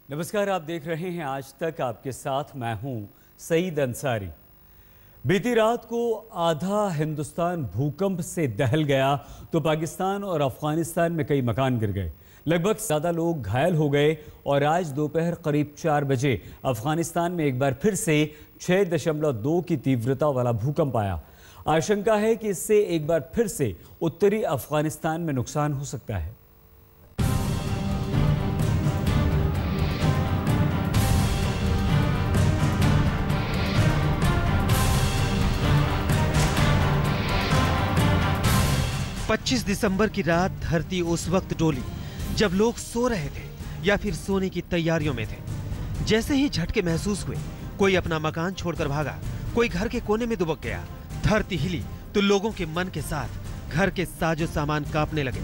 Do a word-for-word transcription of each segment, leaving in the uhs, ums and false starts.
नमस्कार, आप देख रहे हैं आज तक। आपके साथ मैं हूं सईद अंसारी। बीती रात को आधा हिंदुस्तान भूकंप से दहल गया तो पाकिस्तान और अफगानिस्तान में कई मकान गिर गए। लगभग ज़्यादा लोग घायल हो गए और आज दोपहर करीब चार बजे अफगानिस्तान में एक बार फिर से छः दशमलव दो की तीव्रता वाला भूकंप आया। आशंका है कि इससे एक बार फिर से उत्तरी अफगानिस्तान में नुकसान हो सकता है। पच्चीस दिसंबर की रात धरती उस वक्त डोली जब लोग सो रहे थे या फिर सोने की तैयारियों में थे। जैसे ही झटके महसूस हुए, कोई अपना मकान छोड़कर भागा, कोई घर के कोने में दुबक गया। धरती हिली तो लोगों के मन के साथ घर के साजो सामान कांपने लगे।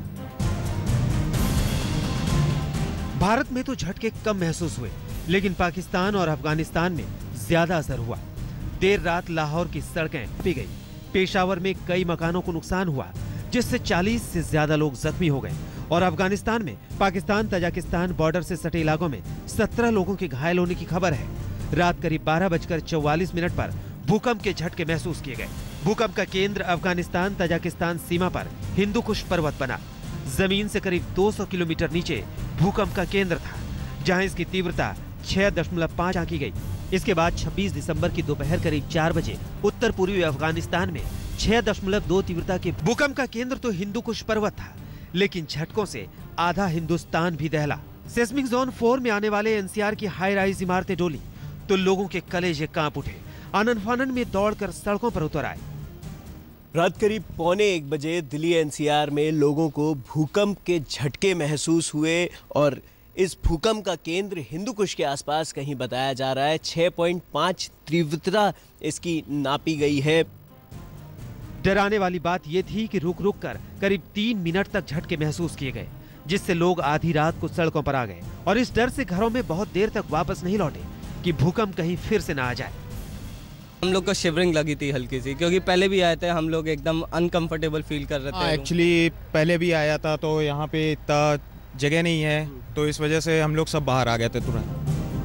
भारत में तो झटके कम महसूस हुए, लेकिन पाकिस्तान और अफगानिस्तान में ज्यादा असर हुआ। देर रात लाहौर की सड़कें पी गई। पेशावर में कई मकानों को नुकसान हुआ, जिससे चालीस से ज्यादा लोग जख्मी हो गए। और अफगानिस्तान में पाकिस्तान तजाकिस्तान बॉर्डर से सटे इलाकों में सत्रह लोगों के घायल होने की खबर है। रात करीब बारह बजकर चौवालीस मिनट पर भूकंप के झटके महसूस किए गए। भूकंप का केंद्र अफगानिस्तान तजाकिस्तान सीमा पर हिंदू कुश पर्वत बना। जमीन से करीब दो सौ किलोमीटर नीचे भूकंप का केंद्र था, जहां इसकी तीव्रता छह दशमलव पाँच आंकी गई। इसके बाद छब्बीस दिसंबर की दोपहर करीब चार बजे उत्तर पूर्वी अफगानिस्तान में छह दशमलव दो तीव्रता के भूकंप का केंद्र तो हिंदू कुश पर्वत था, लेकिन झटकों से आधा हिंदुस्तान भी दहला। सेस्मिक जोन फोर में आने वाले एनसीआर की हाई राइज इमारतें डोली तो लोगों के कलेजे कांप उठे। आनन फानन में दौड़कर सड़कों पर उतर आए। रात करीब पौने एक बजे दिल्ली एनसीआर में लोगों को भूकंप के झटके महसूस हुए और इस भूकंप का केंद्र हिंदू कुश के आसपास कहीं बताया जा रहा है। छह पॉइंट पाँच तीव्रता इसकी नापी गई है। डराने वाली बात यह थी कि रुक रुक कर करीब तीन मिनट तक झटके महसूस किए गए, जिससे लोग आधी रात को सड़कों पर आ गए और इस डर से घरों में बहुत देर तक वापस नहीं लौटे कि भूकंप कहीं फिर से ना आ जाए। हम लोग को शिवरिंग लगी थी हल्की सी, क्योंकि पहले भी आए थे, हम लोग एकदम अनकंफर्टेबल फील कर रहे थे। एक्चुअली पहले भी आया था तो यहाँ पे इतना जगह नहीं है, तो इस वजह से हम लोग सब बाहर आ गए थे तुरंत।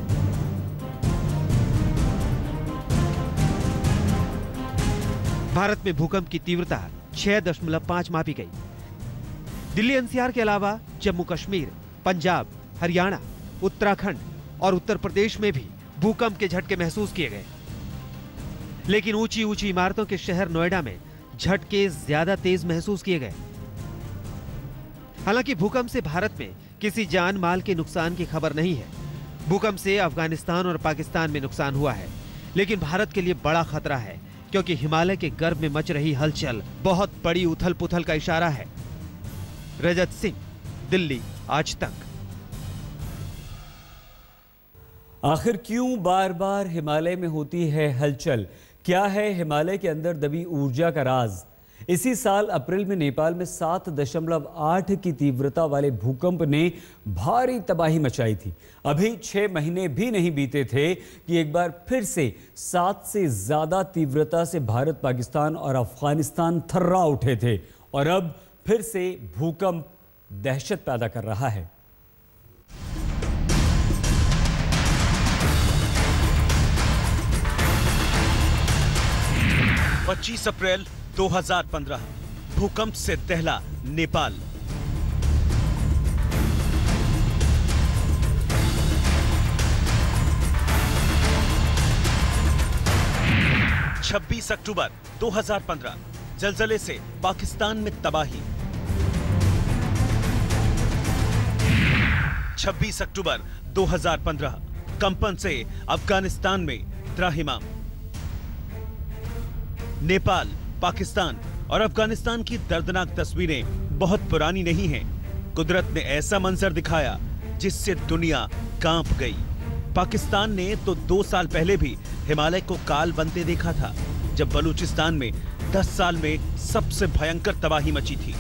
भारत में भूकंप की तीव्रता छह दशमलव पाँच मापी गई। दिल्ली एनसीआर के अलावा जम्मू कश्मीर, पंजाब, हरियाणा, उत्तराखंड और उत्तर प्रदेश में भी भूकंप के झटके महसूस किए गए। लेकिन ऊंची ऊंची इमारतों के शहर नोएडा में झटके ज्यादा तेज महसूस किए गए। हालांकि भूकंप से भारत में किसी जान माल के नुकसान की खबर नहीं है। भूकंप से अफगानिस्तान और पाकिस्तान में नुकसान हुआ है, लेकिन भारत के लिए बड़ा खतरा है, क्योंकि हिमालय के गर्भ में मच रही हलचल बहुत बड़ी उथल पुथल का इशारा है। रजत सिंह, दिल्ली, आज तक। आखिर क्यों बार बार हिमालय में होती है हलचल? क्या है हिमालय के अंदर दबी ऊर्जा का राज? इसी साल अप्रैल में नेपाल में सात दशमलव आठ की तीव्रता वाले भूकंप ने भारी तबाही मचाई थी। अभी छह महीने भी नहीं बीते थे कि एक बार फिर से सात से ज्यादा तीव्रता से भारत, पाकिस्तान और अफगानिस्तान थर्रा उठे थे और अब फिर से भूकंप दहशत पैदा कर रहा है। पच्चीस अप्रैल दो हज़ार पंद्रह, भूकंप से दहला नेपाल। छब्बीस अक्टूबर दो हज़ार पंद्रह, जलजले से पाकिस्तान में तबाही। छब्बीस अक्टूबर दो हज़ार पंद्रह, कंपन से अफगानिस्तान में त्राहिमाम। नेपाल, पाकिस्तान और अफगानिस्तान की दर्दनाक तस्वीरें बहुत पुरानी नहीं हैं। कुदरत ने ऐसा मंजर दिखाया जिससे दुनिया कांप गई। पाकिस्तान ने तो दो साल पहले भी हिमालय को काल बनते देखा था, जब बलूचिस्तान में दस साल में सबसे भयंकर तबाही मची थी।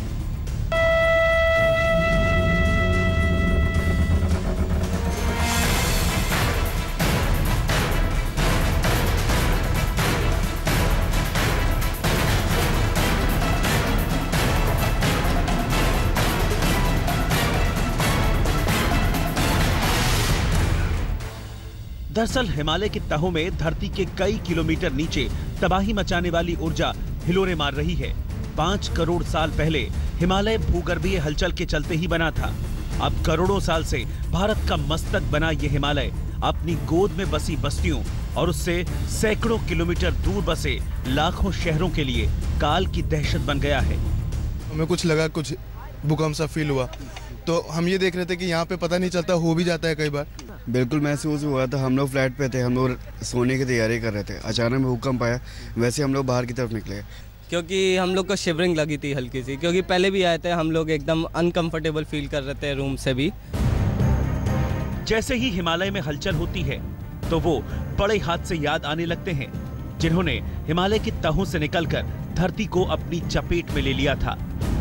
दरअसल हिमालय की तहों में धरती के कई किलोमीटर नीचे तबाही मचाने वाली ऊर्जा हिलोरे मार रही है। पांच करोड़ साल पहले हिमालय भूगर्भीय हलचल के चलते ही बना था। अब करोड़ों साल से भारत का मस्तक बना ये हिमालय अपनी गोद में बसी बस्तियों और उससे सैकड़ों किलोमीटर दूर बसे लाखों शहरों के लिए काल की दहशत बन गया है। हमें कुछ लगा, कुछ भूकंप सा फील हुआ, तो हम ये देख रहे थे कि यहाँ पे पता नहीं चलता, हो भी जाता है कई बार। बिल्कुल महसूस हुआ था। हम लोग फ्लैट पे थे, हम लोग सोने की तैयारी कर रहे थे, अचानक भूकंप आया, वैसे हम लोग बाहर की तरफ निकले क्योंकि हम लोग को शिवरिंग लगी थी हल्की सी, क्योंकि पहले भी आए थे, हम लोग एकदम अनकंफर्टेबल फील कर रहे थे रूम से भी। जैसे ही हिमालय में हलचल होती है तो वो बड़े हादसे याद आने लगते हैं जिन्होंने हिमालय की तहों से निकलकर धरती को अपनी चपेट में ले लिया था।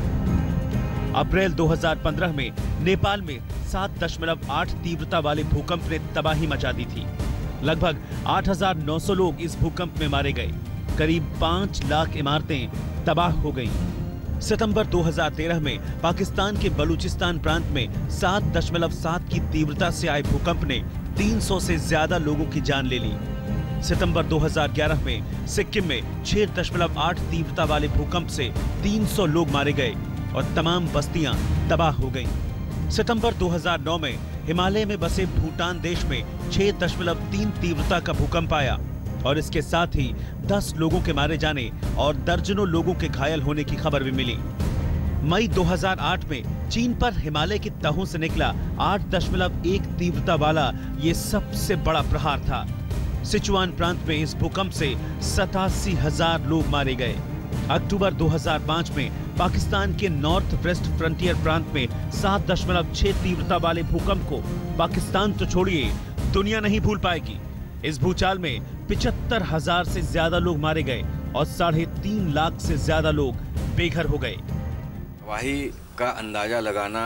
अप्रैल दो हज़ार पंद्रह में नेपाल में सात दशमलव आठ तीव्रता वाले भूकंप ने तबाही मचा दी थी। लगभग आठ हज़ार नौ सौ लोग इस भूकंप में मारे गए। करीब पांच लाख इमारतें तबाह हो गईं। सितंबर दो हज़ार तेरह में पाकिस्तान के बलूचिस्तान प्रांत में सात दशमलव सात की तीव्रता से आए भूकंप ने तीन सौ से ज्यादा लोगों की जान ले ली। सितंबर दो हज़ार ग्यारह में सिक्किम में छह दशमलव आठ तीव्रता वाले भूकंप से तीन सौ लोग मारे गए और तमाम बस्तियां तबाह हो गईं। सितंबर दो हज़ार नौ में हिमालय में बसे भूटान देश में छह दशमलव तीन तीव्रता का भूकंप आया और इसके साथ ही दस लोगों के मारे जाने और दर्जनों लोगों के घायल होने की खबर भी मिली। मई दो हज़ार आठ में चीन पर हिमालय की तहों से निकला आठ दशमलव एक तीव्रता वाला ये सबसे बड़ा प्रहार था। सिचुआन प्रांत में इस भूकंप से सतासी हजार लोग मारे गए। अक्टूबर दो हज़ार पाँच में पाकिस्तान के नॉर्थ वेस्ट फ्रंटियर प्रांत में सात दशमलव छह तीव्रता वाले भूकंप को पाकिस्तान तो छोड़िए, दुनिया नहीं भूल पाएगी। इस भूचाल में पिचहत्तर हजार से ज्यादा लोग मारे गए और साढ़े तीन लाख से ज्यादा लोग बेघर हो गए। तबाही का अंदाजा लगाना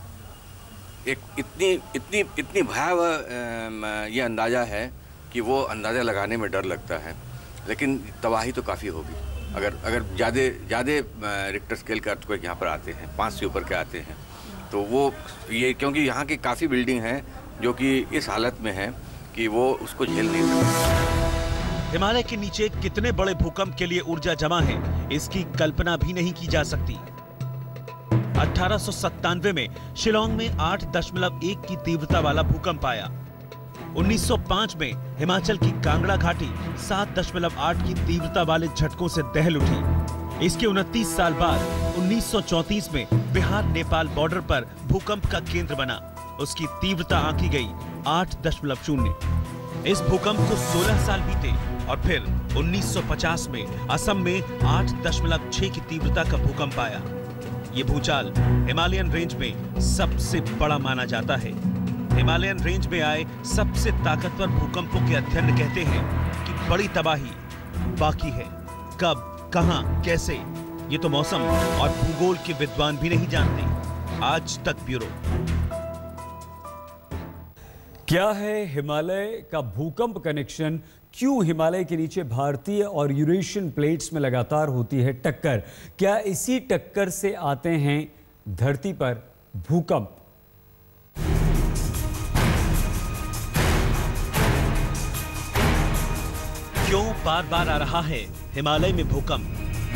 एक इतनी इतनी इतनी भयावह ये अंदाजा है कि वो अंदाजा लगाने में डर लगता है, लेकिन तबाही तो काफ़ी होगी। अगर अगर ज़्यादा ज़्यादा रिक्टर स्केल का अर्थक्वेक यहाँ पर आते हैं, पाँच से ऊपर के आते हैं, तो वो ये क्योंकि यहाँ की काफ़ी बिल्डिंग हैं जो कि इस हालत में है कि वो उसको झेल नहीं सकते। हिमालय के नीचे कितने बड़े भूकंप के लिए ऊर्जा जमा है, इसकी कल्पना भी नहीं की जा सकती। अठारह सौ सत्तानवे में शिलोंग में आठ दशमलव एक की तीव्रता वाला भूकंप आया। उन्नीस सौ पाँच में हिमाचल की कांगड़ा घाटी सात दशमलव आठ की तीव्रता वाले झटकों से दहल उठी। इसके उनतीस साल बाद उन्नीस सौ चौंतीस में बिहार नेपाल बॉर्डर पर भूकंप का केंद्र बना। उसकी तीव्रता आंकी गई आठ दशमलव शून्य। इस भूकंप को सोलह साल बीते और फिर उन्नीस सौ पचास में असम में आठ दशमलव छह की तीव्रता का भूकंप आया। ये भूचाल हिमालयन रेंज में सबसे बड़ा माना जाता है। हिमालयन रेंज में आए सबसे ताकतवर भूकंपों के अध्ययन कहते हैं कि बड़ी तबाही बाकी है। कब, कहां, कैसे, ये तो मौसम और भूगोल के विद्वान भी नहीं जानते। आज तक ब्यूरो। क्या है हिमालय का भूकंप कनेक्शन? क्यों हिमालय के नीचे भारतीय और यूरेशियन प्लेट्स में लगातार होती है टक्कर? क्या इसी टक्कर से आते हैं धरती पर भूकंप? क्यों बार बार आ रहा है हिमालय में भूकंप?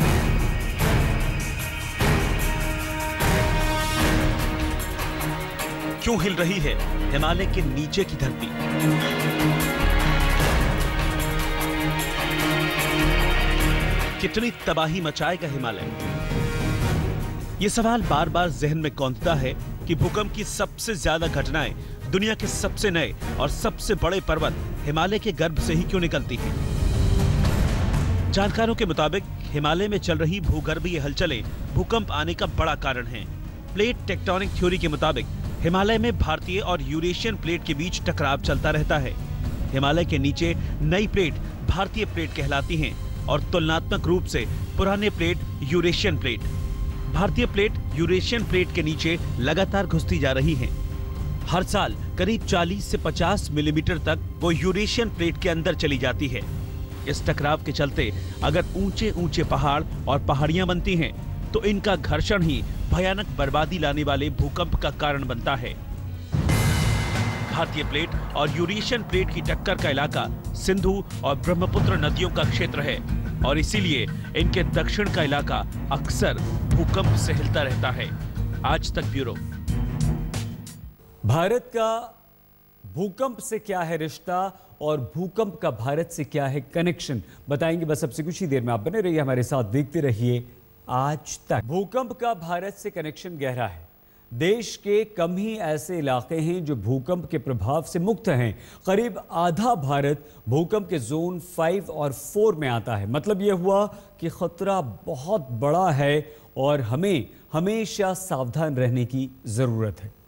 क्यों हिल रही है हिमालय के नीचे की धरती? कितनी तबाही मचाएगा हिमालय? ये सवाल बार बार जहन में कौंधता है कि भूकंप की सबसे ज्यादा घटनाएं दुनिया के सबसे नए और सबसे बड़े पर्वत हिमालय के गर्भ से ही क्यों निकलती हैं? जानकारों के मुताबिक हिमालय में चल रही भूगर्भीय हलचलें भूकंप आने का बड़ा कारण हैं। प्लेट टेक्टोनिक थ्योरी के मुताबिक हिमालय में भारतीय और यूरेशियन प्लेट के बीच टकराव चलता रहता है। हिमालय के नीचे नई प्लेट भारतीय प्लेट कहलाती हैं और तुलनात्मक रूप से पुराने प्लेट यूरेशियन प्लेट। भारतीय प्लेट यूरेशियन प्लेट के नीचे लगातार घुसती जा रही हैं। हर साल करीब चालीस से पचास मिलीमीटर तक वो यूरेशियन प्लेट के अंदर चली जाती है। इस टकराव के चलते अगर ऊंचे ऊंचे पहाड़ और पहाड़ियां बनती हैं तो इनका घर्षण ही भयानक बर्बादी लाने वाले भूकंप का कारण बनता है। भारतीय प्लेट और यूरेशियन प्लेट की टक्कर का इलाका सिंधु और ब्रह्मपुत्र नदियों का क्षेत्र है और इसीलिए इनके दक्षिण का इलाका अक्सर भूकंप से हिलता रहता है। आज तक ब्यूरो। भारत का भूकंप से क्या है रिश्ता और भूकंप का भारत से क्या है कनेक्शन, बताएंगे बस अब से कुछ ही देर में। आप बने रहिए हमारे साथ, देखते रहिए आज तक। भूकंप का भारत से कनेक्शन गहरा है। देश के कम ही ऐसे इलाके हैं जो भूकंप के प्रभाव से मुक्त हैं। करीब आधा भारत भूकंप के जोन फाइव और फोर में आता है। मतलब यह हुआ कि खतरा बहुत बड़ा है और हमें हमेशा सावधान रहने की जरूरत है।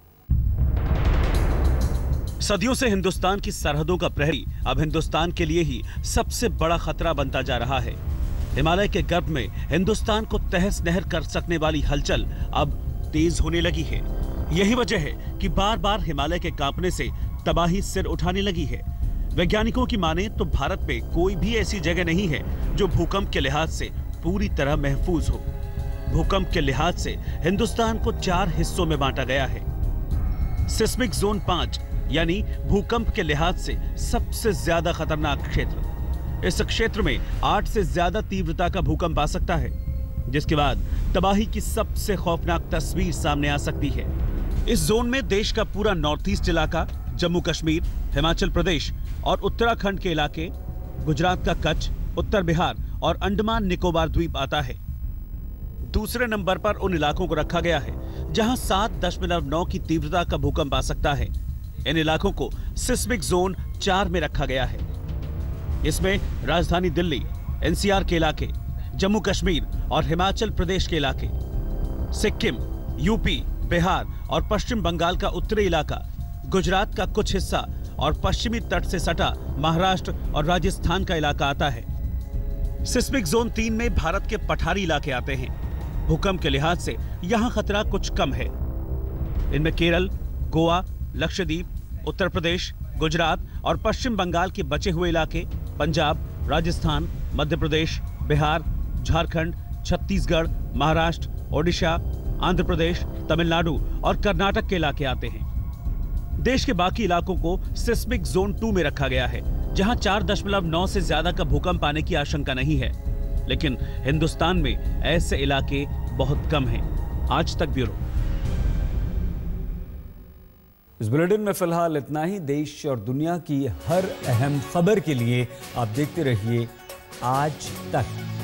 सदियों से हिंदुस्तान की सरहदों का प्रहरी अब हिंदुस्तान के लिए ही सबसे बड़ा खतरा बनता जा रहा है। हिमालय के गर्भ में हिंदुस्तान को तहस नहर कर सकने वाली हलचल अब तेज होने लगी है। यही वजह है कि बार बार हिमालय के कांपने से तबाही सिर उठाने लगी है। वैज्ञानिकों की माने तो भारत में कोई भी ऐसी जगह नहीं है जो भूकंप के लिहाज से पूरी तरह महफूज हो। भूकंप के लिहाज से हिंदुस्तान को चार हिस्सों में बांटा गया है। सिस्मिक जोन पांच यानी भूकंप के लिहाज से सबसे ज्यादा खतरनाक क्षेत्र। इस क्षेत्र में आठ से ज्यादा तीव्रता का भूकंप आ सकता है, जिसके बाद तबाही की सबसे खौफनाक तस्वीर सामने आ सकती है। इस जोन में देश का पूरा नॉर्थ ईस्ट इलाका, जम्मू कश्मीर, हिमाचल प्रदेश और उत्तराखंड के इलाके, गुजरात का कच्छ, उत्तर बिहार और अंडमान निकोबार द्वीप आता है। दूसरे नंबर पर उन इलाकों को रखा गया है जहां सात दशमलव नौ की तीव्रता का भूकंप आ सकता है। इन इलाकों को सिस्मिक जोन चार में रखा गया है। इसमें राजधानी दिल्ली, एनसीआर के इलाके, जम्मू कश्मीर और हिमाचल प्रदेश के इलाके, सिक्किम, यूपी, बिहार और पश्चिम बंगाल का उत्तरी इलाका, गुजरात का कुछ हिस्सा और पश्चिमी तट से सटा महाराष्ट्र और राजस्थान का इलाका आता है। सिस्मिक जोन तीन में भारत के पठारी इलाके आते हैं। भूकंप के लिहाज से यहां खतरा कुछ कम है। इनमें केरल, गोवा, लक्षद्वीप, उत्तर प्रदेश, गुजरात और पश्चिम बंगाल के बचे हुए इलाके, पंजाब, राजस्थान, मध्य प्रदेश, बिहार, झारखंड, छत्तीसगढ़, महाराष्ट्र, ओडिशा, आंध्र प्रदेश, तमिलनाडु और कर्नाटक के इलाके आते हैं। देश के बाकी इलाकों को सिस्मिक जोन टू में रखा गया है, जहां चार दशमलव नौ से ज्यादा का भूकंप आने की आशंका नहीं है। लेकिन हिंदुस्तान में ऐसे इलाके बहुत कम हैं। आज तक ब्यूरो। इस बुलेटिन में फिलहाल इतना ही। देश और दुनिया की हर अहम खबर के लिए आप देखते रहिए आज तक।